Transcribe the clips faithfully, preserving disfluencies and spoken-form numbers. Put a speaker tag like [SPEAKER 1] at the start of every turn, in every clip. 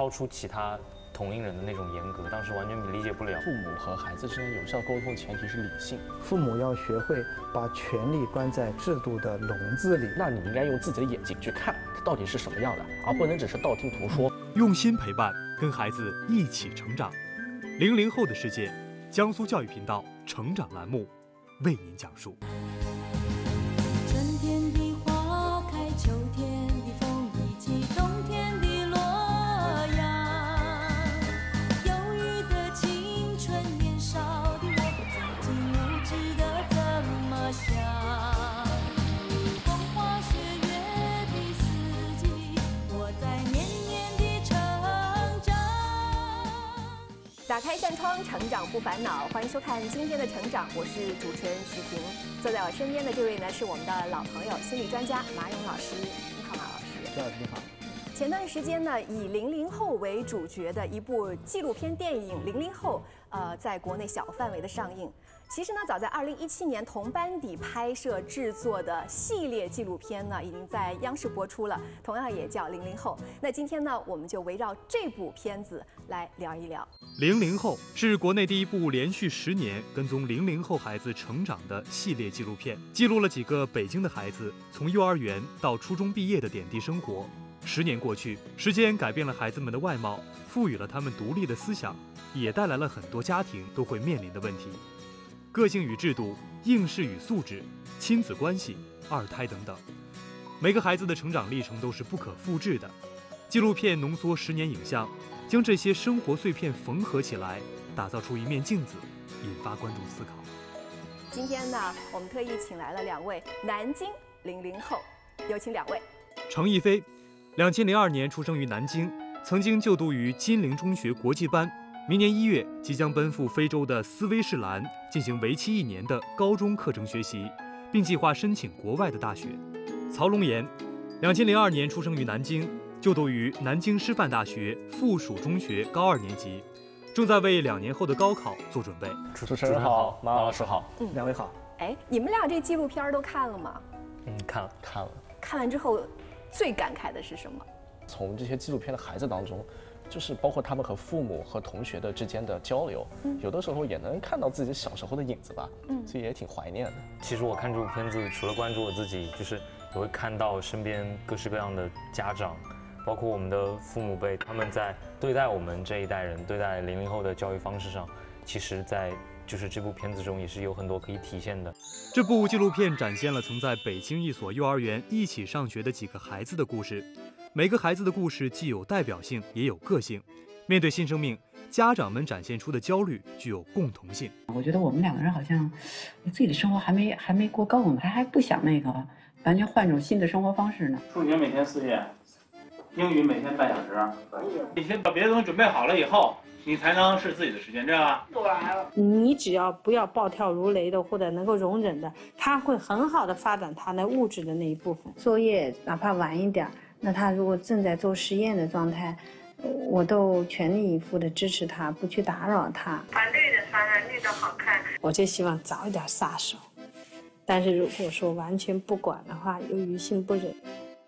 [SPEAKER 1] 超出其他同龄人的那种严格，当时完全理解不了。
[SPEAKER 2] 父母和孩子之间有效沟通，前提是理性。
[SPEAKER 3] 父母要学会把权力关在制度的笼子里。
[SPEAKER 2] 那你应该用自己的眼睛去看它到底是什么样的，而不能只是道听途说。
[SPEAKER 4] 用心陪伴，跟孩子一起成长。零零后的世界，江苏教育频道成长栏目为您讲述。
[SPEAKER 5] 春天的花开，秋天的风以及冬天的洛阳，忧郁的青春，年少的我，曾经无知的怎么想？风花雪月的四季，我在年年的成长。
[SPEAKER 6] 打开扇窗，成长不烦恼。欢迎收看今天的成长，我是主持人许婷。坐在我身边的这位呢，是我们的老朋友，心理专家马勇老师。你好，马老师。
[SPEAKER 3] 这你好。
[SPEAKER 6] 前段时间呢，以零零后为主角的一部纪录片电影《零零后》，呃，在国内小范围的上映。其实呢，早在二零一七年，同班底拍摄制作的系列纪录片呢，已经在央视播出了，同样也叫《零零后》。那今天呢，我们就围绕这部片子来聊一聊。
[SPEAKER 4] 零零后是国内第一部连续十年跟踪零零后孩子成长的系列纪录片，记录了几个北京的孩子从幼儿园到初中毕业的点滴生活。十年过去，时间改变了孩子们的外貌，赋予了他们独立的思想，也带来了很多家庭都会面临的问题。个性与制度、应试与素质、亲子关系、二胎等等，每个孩子的成长历程都是不可复制的。纪录片浓缩十年影像，将这些生活碎片缝合起来，打造出一面镜子，引发观众思考。
[SPEAKER 6] 今天呢，我们特意请来了两位南京零零后，有请两位。
[SPEAKER 4] 程逸飞，两千零二年出生于南京，曾经就读于金陵中学国际班。明年一月即将奔赴非洲的斯威士兰进行为期一年的高中课程学习，并计划申请国外的大学。曹龙岩，两千零二年出生于南京，就读于南京师范大学附属中学高二年级，正在为两年后的高考做准备。
[SPEAKER 2] 主持人好，马老师好，
[SPEAKER 6] 嗯，
[SPEAKER 3] 两位好。
[SPEAKER 6] 哎，你们俩这纪录片都看了吗？
[SPEAKER 1] 嗯，看了
[SPEAKER 2] 看了。
[SPEAKER 6] 看完之后，最感慨的是什么？
[SPEAKER 2] 从这些纪录片的孩子当中，就是包括他们和父母和同学的之间的交流，嗯、有的时候也能看到自己小时候的影子吧，嗯，所以也挺怀念的。
[SPEAKER 1] 其实我看这部片子，除了关注我自己，就是也会看到身边各式各样的家长，包括我们的父母辈，他们在对待我们这一代人、对待零零后的教育方式上，其实在就是这部片子中也是有很多可以体现的。
[SPEAKER 4] 这部纪录片展现了曾在北京一所幼儿园一起上学的几个孩子的故事。每个孩子的故事既有代表性，也有个性。面对新生命，家长们展现出的焦虑具有共同性。
[SPEAKER 7] 我觉得我们两个人好像自己的生活还没还没过够呢，还还不想那个完全换种新的生活方式呢。
[SPEAKER 8] 数学每天四页，英语每天半小时。你先把别的东西准备好了以后，你才能是自己的时间，知道吧？
[SPEAKER 9] 对。你只要不要暴跳如雷的，或者能够容忍的，他会很好的发展他那物质的那一部分。作业哪怕晚一点。那他如果正在做实验的状态，我都全力以赴的支持他，不去打扰他。
[SPEAKER 10] 反对的当然绿的好看，
[SPEAKER 9] 我就希望早一点撒手。但是如果说完全不管的话，又于心不忍。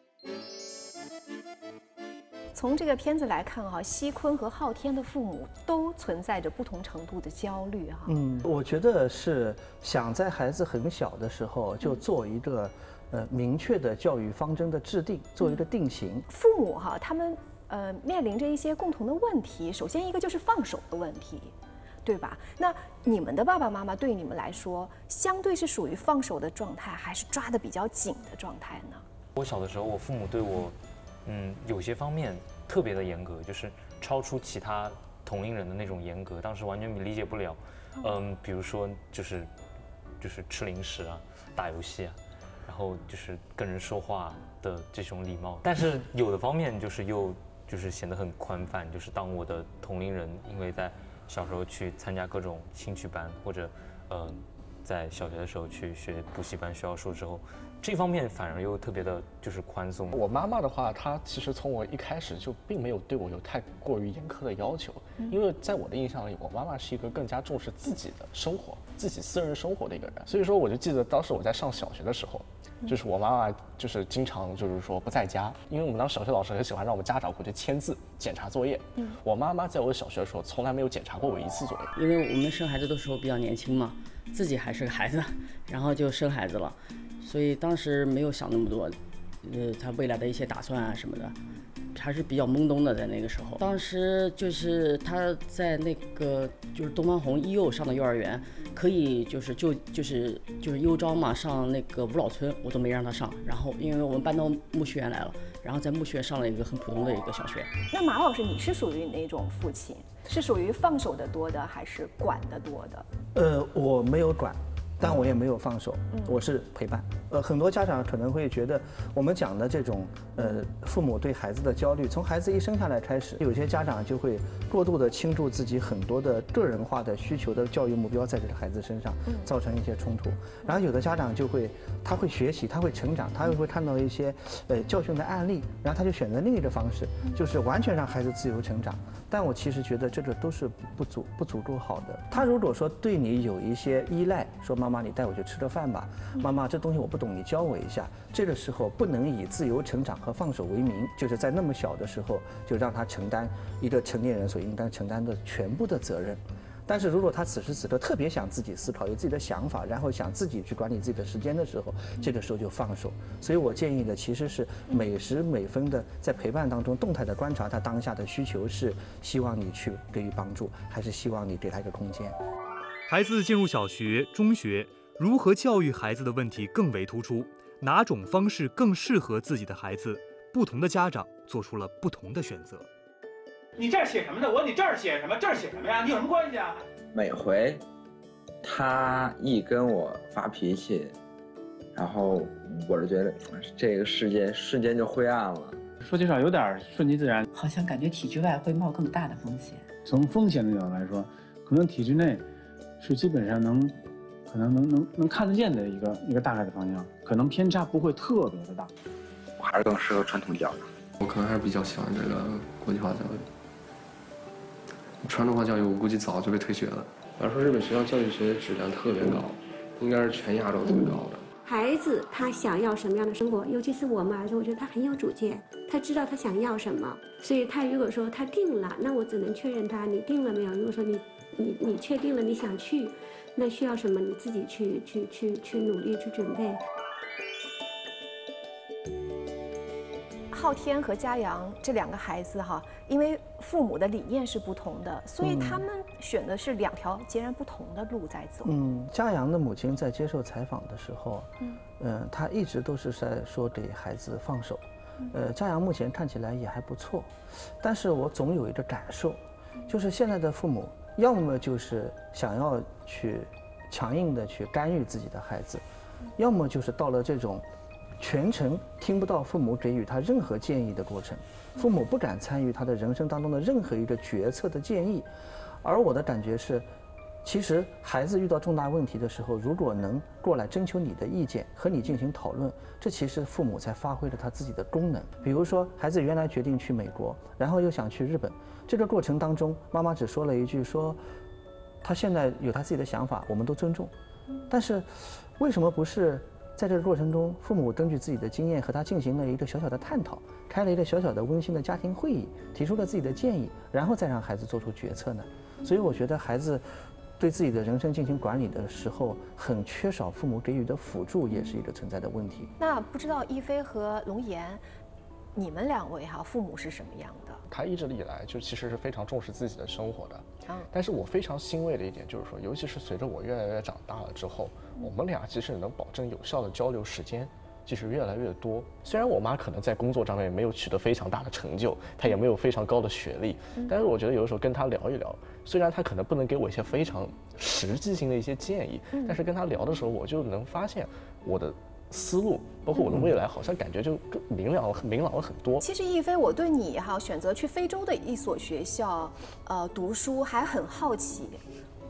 [SPEAKER 6] 从这个片子来看哈，西坤和昊天的父母都存在着不同程度的焦虑哈。
[SPEAKER 3] 嗯，我觉得是想在孩子很小的时候就做一个。呃，明确的教育方针的制定，做一个定型。
[SPEAKER 6] 父母哈，他们呃面临着一些共同的问题。首先一个就是放手的问题，对吧？那你们的爸爸妈妈对你们来说，相对是属于放手的状态，还是抓得比较紧的状态呢？
[SPEAKER 1] 我小的时候，我父母对我，嗯，有些方面特别的严格，就是超出其他同龄人的那种严格，当时完全理解不了。嗯，比如说就是就是吃零食啊，打游戏啊。然后就是跟人说话的这种礼貌，但是有的方面就是又就是显得很宽泛，就是当我的同龄人因为在小时候去参加各种兴趣班，或者呃在小学的时候去学补习班学奥数之后， 这方面反而又特别的就是宽松。
[SPEAKER 2] 我妈妈的话，她其实从我一开始就并没有对我有太过于严苛的要求，因为在我的印象里，我妈妈是一个更加重视自己的生活、自己私人生活的一个人。所以说，我就记得当时我在上小学的时候，就是我妈妈就是经常就是说不在家，因为我们当时小学老师很喜欢让我们家长回去签字检查作业。嗯，我妈妈在我小学的时候从来没有检查过我一次作业，
[SPEAKER 11] 因为我们生孩子的时候比较年轻嘛，自己还是个孩子，然后就生孩子了。所以当时没有想那么多，呃，他未来的一些打算啊什么的，还是比较懵懂的在那个时候。当时就是他在那个就是东方红一幼上的幼儿园，可以就是就就是就是优招嘛，上那个五老村我都没让他上。然后因为我们搬到木樨园来了，然后在木樨园上了一个很普通的一个小学。
[SPEAKER 6] 那马老师，你是属于哪种父亲？是属于放手的多的，还是管的多的？
[SPEAKER 3] 呃，我没有管。但我也没有放手，我是陪伴。呃，很多家长可能会觉得我们讲的这种呃父母对孩子的焦虑，从孩子一生下来开始，有些家长就会过度的倾注自己很多的个人化的需求的教育目标在这个孩子身上，造成一些冲突。然后有的家长就会他会学习，他会成长，他又会看到一些呃教训的案例，然后他就选择另一个方式，就是完全让孩子自由成长。但我其实觉得这个都是不足不足够好的。他如果说对你有一些依赖，说妈妈你带我去吃个饭吧，妈妈这东西我不懂，你教我一下。这个时候不能以自由成长和放手为名，就是在那么小的时候就让他承担一个成年人所应当承担的全部的责任。但是如果他此时此刻特别想自己思考，有自己的想法，然后想自己去管理自己的时间的时候，这个时候就放手。所以我建议的其实是每时每分的在陪伴当中动态的观察他当下的需求，是希望你去给予帮助，还是希望你给他一个空间。
[SPEAKER 4] 孩子进入小学、中学，如何教育孩子的问题更为突出，哪种方式更适合自己的孩子，不同的家长做出了不同的选择。
[SPEAKER 8] 你这儿写什么呢？我说你这儿写什么？这儿写什么呀？你有什么关系啊？
[SPEAKER 12] 每回他一跟我发脾气，然后我就觉得这个世界瞬间就灰暗了。
[SPEAKER 8] 说介绍有点顺其自然，
[SPEAKER 7] 好像感觉体制外会冒更大的风险。
[SPEAKER 8] 从风险的角度来说，可能体制内是基本上能，可能能能能看得见的一个一个大概的方向，可能偏差不会特别的大。
[SPEAKER 12] 我还是更适合传统教育，
[SPEAKER 13] 我可能还是比较喜欢这个国际化教育。传统化教育我估计早就被退学了。要说日本学校教育学质量特别高，应该是全亚洲最高的。
[SPEAKER 14] 孩子他想要什么样的生活，尤其是我们儿子，我觉得他很有主见，他知道他想要什么，所以他如果说他定了，那我只能确认他你定了没有。如果说你你你确定了你想去，那需要什么你自己去去去去努力去准备。
[SPEAKER 6] 昊天和嘉阳这两个孩子哈，因为父母的理念是不同的，所以他们选的是两条截然不同的路在走。
[SPEAKER 3] 嗯，嘉阳的母亲在接受采访的时候，嗯，呃，她一直都是在说给孩子放手。呃，嘉阳目前看起来也还不错，但是我总有一个感受，就是现在的父母要么就是想要去强硬的去干预自己的孩子，要么就是到了这种全程听不到父母给予他任何建议的过程，父母不敢参与他的人生当中的任何一个决策的建议。而我的感觉是，其实孩子遇到重大问题的时候，如果能过来征求你的意见，和你进行讨论，这其实父母才发挥了他自己的功能。比如说，孩子原来决定去美国，然后又想去日本，这个过程当中，妈妈只说了一句说，他现在有他自己的想法，我们都尊重。但是，为什么不是在这个过程中，父母根据自己的经验和他进行了一个小小的探讨，开了一个小小的温馨的家庭会议，提出了自己的建议，然后再让孩子做出决策呢？所以我觉得孩子对自己的人生进行管理的时候，很缺少父母给予的辅助，也是一个存在的问题。
[SPEAKER 6] 那不知道一飞和龙岩，你们两位哈父母是什么样的？
[SPEAKER 2] 他一直以来就其实是非常重视自己的生活的。
[SPEAKER 6] 嗯，
[SPEAKER 2] 但是我非常欣慰的一点就是说，尤其是随着我越来越长大了之后，我们俩其实能保证有效的交流时间，其实越来越多。虽然我妈可能在工作上面没有取得非常大的成就，她也没有非常高的学历，但是我觉得有的时候跟她聊一聊，虽然她可能不能给我一些非常实际性的一些建议，但是跟她聊的时候，我就能发现我的思路，包括我的未来，好像感觉就更明朗了，明朗了很多。
[SPEAKER 6] 其实一飞，我对你哈选择去非洲的一所学校，呃，读书还很好奇。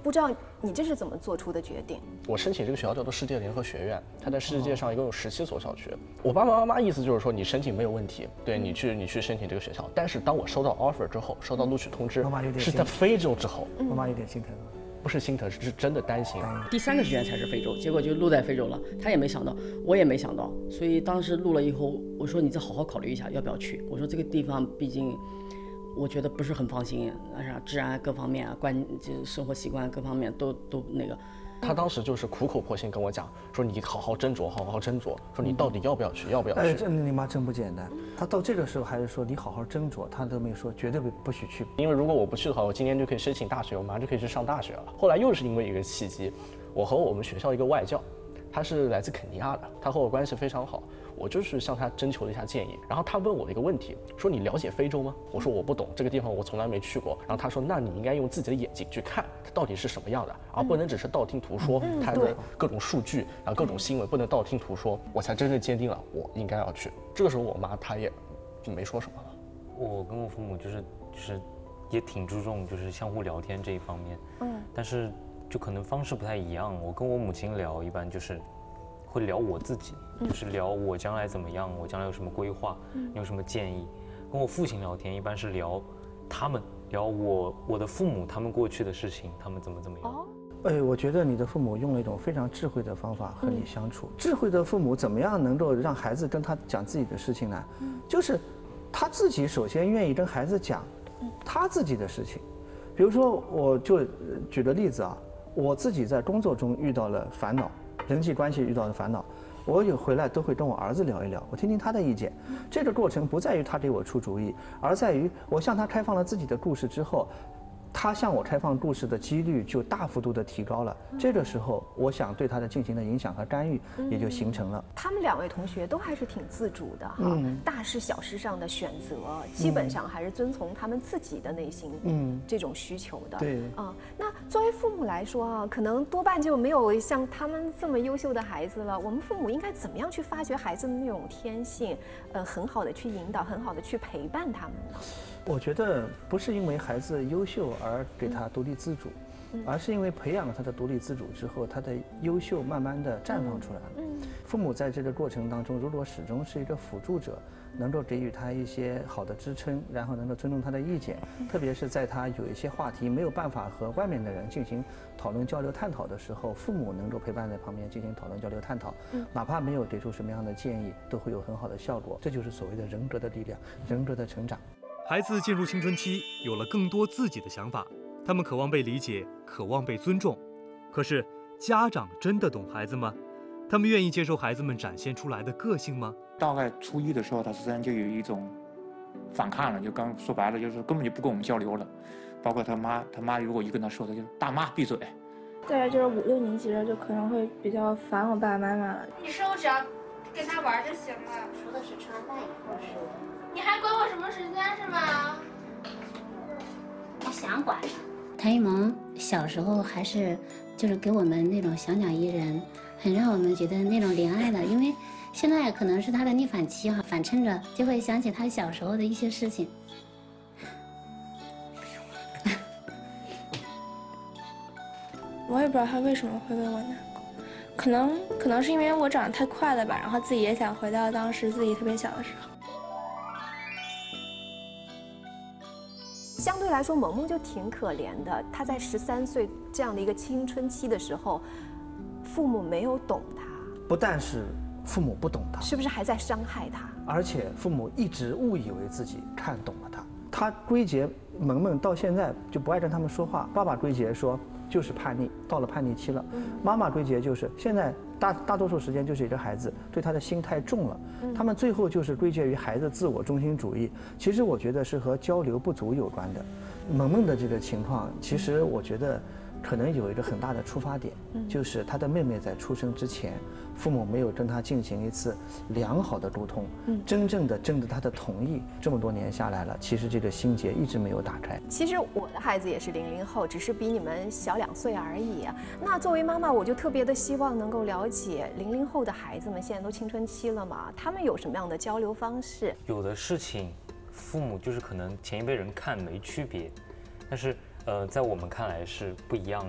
[SPEAKER 6] 不知道你这是怎么做出的决定？
[SPEAKER 2] 我申请这个学校叫做世界联合学院，它在世界上一共有十七所小学。我爸爸妈妈意思就是说，你申请没有问题，对你去你去申请这个学校。但是当我收到 offer 之后，收到录取通知，是在非洲之后，
[SPEAKER 3] 妈妈有点心疼。
[SPEAKER 2] 不是心疼，是真的担心。
[SPEAKER 11] 第三个志愿才是非洲，结果就录在非洲了。他也没想到，我也没想到，所以当时录了以后，我说你再好好考虑一下，要不要去？我说这个地方毕竟，我觉得不是很放心，啊啥治安各方面啊，关就生活习惯各方面都都那个。
[SPEAKER 2] 他当时就是苦口婆心跟我讲，说你好好斟酌，好好斟酌，说你到底要不要去，要不要去？
[SPEAKER 3] 哎，这你妈真不简单。他到这个时候还是说你好好斟酌，他都没说绝对不许去。
[SPEAKER 2] 因为如果我不去的话，我今年就可以申请大学，我马上就可以去上大学了。后来又是因为一个契机，我和我们学校一个外教，他是来自肯尼亚的，他和我关系非常好。我就是向他征求了一下建议，然后他问我的一个问题，说你了解非洲吗？我说我不懂，这个地方我从来没去过。然后他说，那你应该用自己的眼睛去看它到底是什么样的，而不能只是道听途说。
[SPEAKER 6] 嗯、
[SPEAKER 2] 它的各种数据，然后各种新闻不能道听途说，我才真正坚定了我应该要去。这个时候我妈她也就没说什么了。
[SPEAKER 1] 我跟我父母就是就是也挺注重就是相互聊天这一方面，嗯，但是就可能方式不太一样。我跟我母亲聊，一般就是会聊我自己，就是聊我将来怎么样，我将来有什么规划，你有什么建议。跟我父亲聊天，一般是聊他们，聊我我的父母他们过去的事情，他们怎么怎么样。哦，
[SPEAKER 3] 哎，我觉得你的父母用了一种非常智慧的方法和你相处。嗯、智慧的父母怎么样能够让孩子跟他讲自己的事情呢？嗯、就是他自己首先愿意跟孩子讲他自己的事情。比如说，我就举个例子啊，我自己在工作中遇到了烦恼。人际关系遇到的烦恼，我有回来都会跟我儿子聊一聊，我听听他的意见。这个过程不在于他给我出主意，而在于我向他开放了自己的故事之后，他向我开放故事的几率就大幅度的提高了。这个时候，我想对他的进行的影响和干预也就形成了。
[SPEAKER 6] 他们两位同学都还是挺自主的哈，嗯、大事小事上的选择，基本上还是遵从他们自己的内心，嗯，这种需求的。
[SPEAKER 3] 对，
[SPEAKER 6] 啊，那作为父母来说啊，可能多半就没有像他们这么优秀的孩子了。我们父母应该怎么样去发掘孩子的那种天性，呃，很好的去引导，很好的去陪伴他们呢？
[SPEAKER 3] 我觉得不是因为孩子优秀而给他独立自主，嗯、而是因为培养了他的独立自主之后，他的优秀慢慢的绽放出来了。嗯、父母在这个过程当中，如果始终是一个辅助者，能够给予他一些好的支撑，然后能够尊重他的意见，嗯、特别是在他有一些话题没有办法和外面的人进行讨论、交流、探讨的时候，父母能够陪伴在旁边进行讨论、交流、探讨，嗯、哪怕没有给出什么样的建议，都会有很好的效果。这就是所谓的人格的力量，人格的成长。
[SPEAKER 4] 孩子进入青春期，有了更多自己的想法，他们渴望被理解，渴望被尊重。可是，家长真的懂孩子吗？他们愿意接受孩子们展现出来的个性吗？
[SPEAKER 15] 大概初一的时候，他实际上就有一种反抗了，就刚说白了，就是根本就不跟我们交流了。包括他妈，他妈如果一跟他说，他就大妈闭嘴。
[SPEAKER 16] 大概就是五六年级了，就可能会比较烦我爸爸妈妈了。
[SPEAKER 17] 你说我只要跟他玩就行了。
[SPEAKER 18] 说的是吃完饭以后说的。
[SPEAKER 17] 你还管我什么时间是吗？
[SPEAKER 18] 我想管。谭一萌小时候还是就是给我们那种小鸟依人，很让我们觉得那种怜爱的，因为现在可能是他的逆反期哈，反衬着就会想起他小时候的一些事情。
[SPEAKER 16] 我也不知道他为什么会为我难过，可能可能是因为我长得太快了吧，然后自己也想回到当时自己特别小的时候。
[SPEAKER 6] 相对来说，萌萌就挺可怜的。她在十三岁这样的一个青春期的时候，父母没有懂她。
[SPEAKER 3] 不但是父母不懂她，
[SPEAKER 6] 是不是还在伤害她？
[SPEAKER 3] 而且父母一直误以为自己看懂了她。她归结萌萌到现在就不爱跟他们说话。爸爸归结说就是叛逆，到了叛逆期了。嗯、妈妈归结就是现在大大多数时间就是一个孩子对他的心太重了。嗯、他们最后就是归结于孩子自我中心主义。其实我觉得是和交流不足有关的。萌萌的这个情况，其实我觉得可能有一个很大的出发点，嗯、就是他的妹妹在出生之前，父母没有跟他进行一次良好的沟通，嗯、真正的征得他的同意。这么多年下来了，其实这个心结一直没有打开。
[SPEAKER 6] 其实我的孩子也是零零后，只是比你们小两岁而已。那作为妈妈，我就特别的希望能够了解零零后的孩子们现在都青春期了嘛，他们有什么样的交流方式？
[SPEAKER 1] 有的事情，父母就是可能前一辈人看没区别，但是呃，在我们看来是不一样的。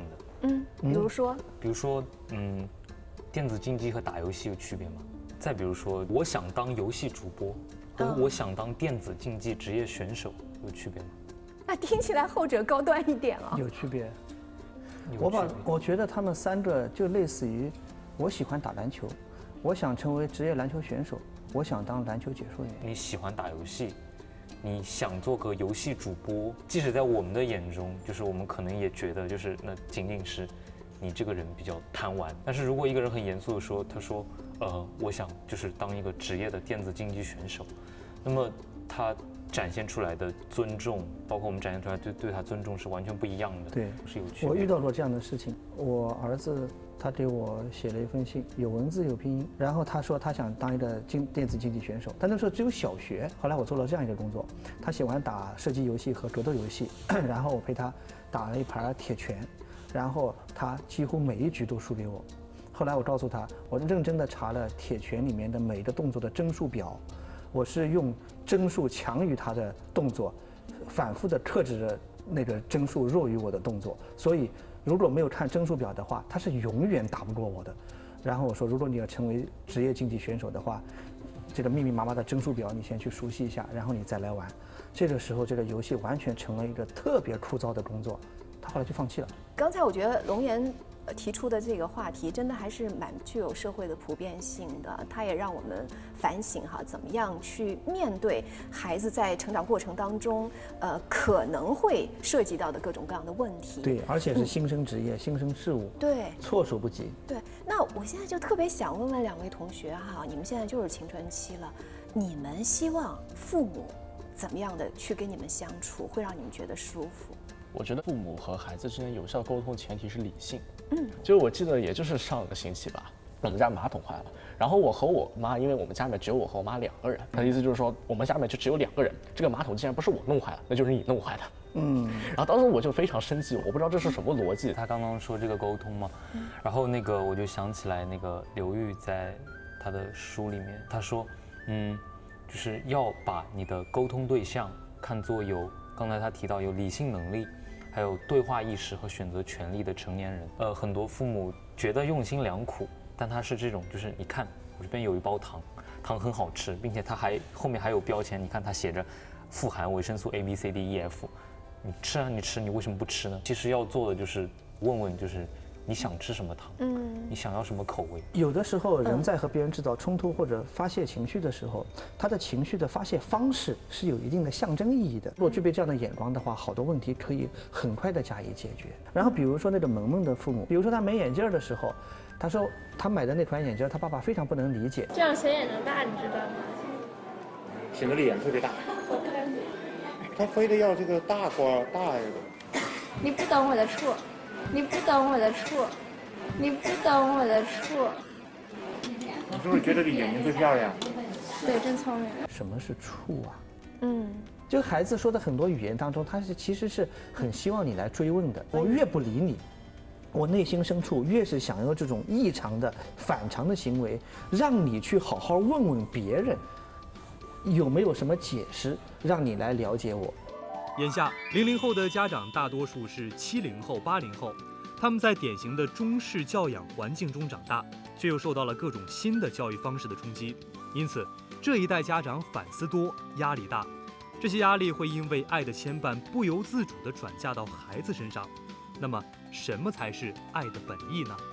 [SPEAKER 6] 嗯，比如说，
[SPEAKER 1] 比如说，嗯，电子竞技和打游戏有区别吗？再比如说，我想当游戏主播，和我想当电子竞技职业选手有区别吗？
[SPEAKER 6] 那听起来后者高端一点啊。
[SPEAKER 3] 有区别。
[SPEAKER 1] 有
[SPEAKER 3] 我把
[SPEAKER 1] 区别
[SPEAKER 3] 我觉得他们三个就类似于，我喜欢打篮球，我想成为职业篮球选手，我想当篮球解说员。
[SPEAKER 1] 你喜欢打游戏，你想做个游戏主播，即使在我们的眼中，就是我们可能也觉得，就是那仅仅是你这个人比较贪玩。但是如果一个人很严肃的说，他说，呃，我想就是当一个职业的电子竞技选手，那么他展现出来的尊重，包括我们展现出来对对他尊重是完全不一样的。
[SPEAKER 3] 对，
[SPEAKER 1] 是有区别的。
[SPEAKER 3] 我遇到过这样的事情，我儿子他给我写了一封信，有文字有拼音，然后他说他想当一个竞电子竞技选手，但那时候只有小学。后来我做了这样一个工作，他喜欢打射击游戏和格斗游戏，然后我陪他打了一盘铁拳，然后他几乎每一局都输给我。后来我告诉他，我认真的查了铁拳里面的每一个动作的帧数表，我是用帧数强于他的动作，反复的克制着那个帧数弱于我的动作，所以如果没有看帧数表的话，他是永远打不过我的。然后我说，如果你要成为职业竞技选手的话，这个密密麻麻的帧数表你先去熟悉一下，然后你再来玩。这个时候，这个游戏完全成了一个特别枯燥的工作，他后来就放弃了。
[SPEAKER 6] 刚才我觉得龙岩提出的这个话题真的还是蛮具有社会的普遍性的，它也让我们反省哈，怎么样去面对孩子在成长过程当中，呃，可能会涉及到的各种各样的问题。
[SPEAKER 3] 对，而且是新生职业、嗯、新生事物，
[SPEAKER 6] 对，
[SPEAKER 3] 措手不及。
[SPEAKER 6] 对，那我现在就特别想问问两位同学哈，你们现在就是青春期了，你们希望父母怎么样的去跟你们相处，会让你们觉得舒服？
[SPEAKER 2] 我觉得父母和孩子之间有效沟通前提是理性。
[SPEAKER 6] 嗯，
[SPEAKER 2] 就我记得，也就是上个星期吧，我们家马桶坏了，然后我和我妈，因为我们家里面只有我和我妈两个人，她的意思就是说，我们家里面就只有两个人，这个马桶既然不是我弄坏了，那就是你弄坏的。
[SPEAKER 3] 嗯，
[SPEAKER 2] 然后当时我就非常生气，我不知道这是什么逻辑。
[SPEAKER 1] 他刚刚说这个沟通嘛，嗯、然后那个我就想起来那个刘玉在他的书里面，他说，嗯，就是要把你的沟通对象看作有，刚才他提到有理性能力。还有对话意识和选择权利的成年人，呃，很多父母觉得用心良苦，但他是这种，就是你看我这边有一包糖，糖很好吃，并且它还后面还有标签，你看它写着富含维生素 A B C D E F， 你吃啊你吃，你为什么不吃呢？其实要做的就是问问，就是你想吃什么糖，嗯，你想要什么口味。
[SPEAKER 3] 有的时候人在和别人制造冲突或者发泄情绪的时候，他的情绪的发泄方式是有一定的象征意义的。如果具备这样的眼光的话，好多问题可以很快的加以解决。然后比如说那个萌萌的父母，比如说他没眼镜的时候，他说他买的那款眼镜他爸爸非常不能理解，
[SPEAKER 16] 这样显眼能大，你知道吗？
[SPEAKER 15] 显得脸特别大。
[SPEAKER 16] 我看你，
[SPEAKER 15] 他非得要这个大瓜大一点。
[SPEAKER 16] 你不懂我的错。你不懂我的错，你不懂我的错。
[SPEAKER 15] 你是不是觉得你眼睛最漂亮？
[SPEAKER 16] 对，真聪明。
[SPEAKER 3] 什么是处啊？
[SPEAKER 6] 嗯，
[SPEAKER 3] 就孩子说的很多语言当中，他是其实是很希望你来追问的。我越不理你，我内心深处越是想要这种异常的、反常的行为，让你去好好问问别人，有没有什么解释，让你来了解我。
[SPEAKER 4] 眼下，零零后的家长大多数是七零后、八零后，他们在典型的中式教养环境中长大，却又受到了各种新的教育方式的冲击，因此这一代家长反思多，压力大。这些压力会因为爱的牵绊，不由自主地转嫁到孩子身上。那么，什么才是爱的本意呢？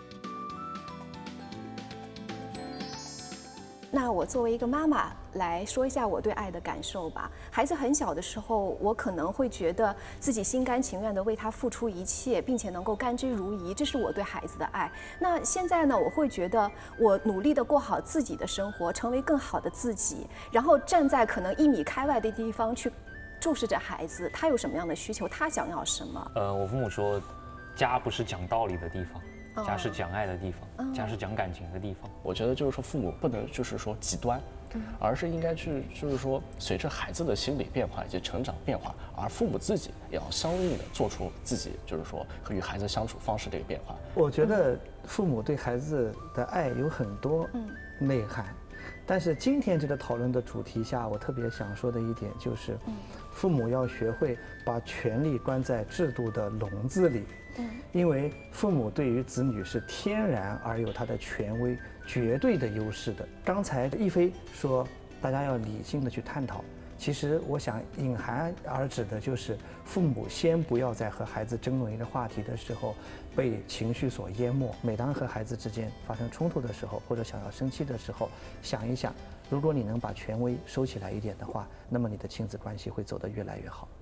[SPEAKER 6] 那我作为一个妈妈来说一下我对爱的感受吧。孩子很小的时候，我可能会觉得自己心甘情愿地为他付出一切，并且能够甘之如饴，这是我对孩子的爱。那现在呢，我会觉得我努力地过好自己的生活，成为更好的自己，然后站在可能一米开外的地方去注视着孩子，他有什么样的需求，他想要什么。
[SPEAKER 1] 呃，我父母说，家不是讲道理的地方。家是讲爱的地方，
[SPEAKER 6] 哦、
[SPEAKER 1] 家是讲感情的地方。
[SPEAKER 2] 我觉得就是说，父母不能就是说极端，嗯、而是应该去就是说，随着孩子的心理变化以及成长变化，而父母自己也要相应的做出自己就是说和与孩子相处方式的一个变化。
[SPEAKER 3] 我觉得父母对孩子的爱有很多内涵， 但是今天这个讨论的主题下，我特别想说的一点就是，父母要学会把权力关在制度的笼子里。嗯，因为父母对于子女是天然而有他的权威、绝对的优势的。刚才一飞说，大家要理性的去探讨。其实我想隐含而指的就是，父母先不要在和孩子争论一个话题的时候被情绪所淹没。每当和孩子之间发生冲突的时候，或者想要生气的时候，想一想，如果你能把权威收起来一点的话，那么你的亲子关系会走得越来越好。